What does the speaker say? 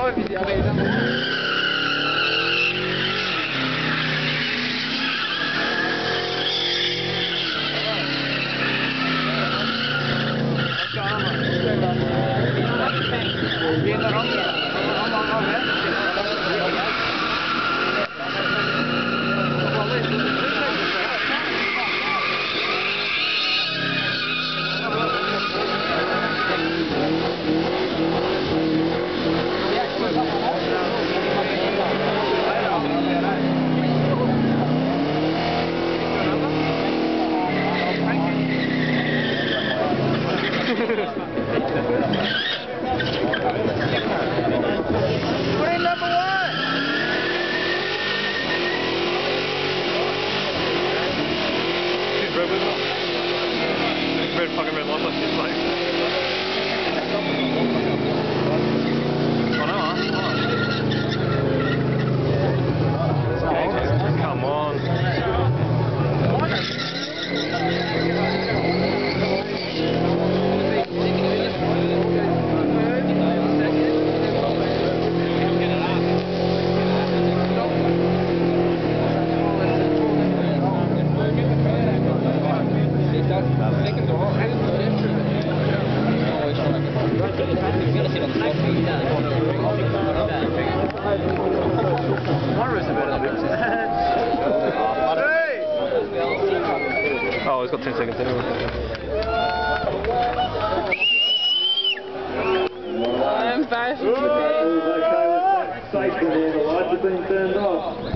Fucking red light, like this, like. Oh no, come on. Oh, he's got 10 seconds anyway. I'm embarrassed. Okay, safety there, the lights have been turned off.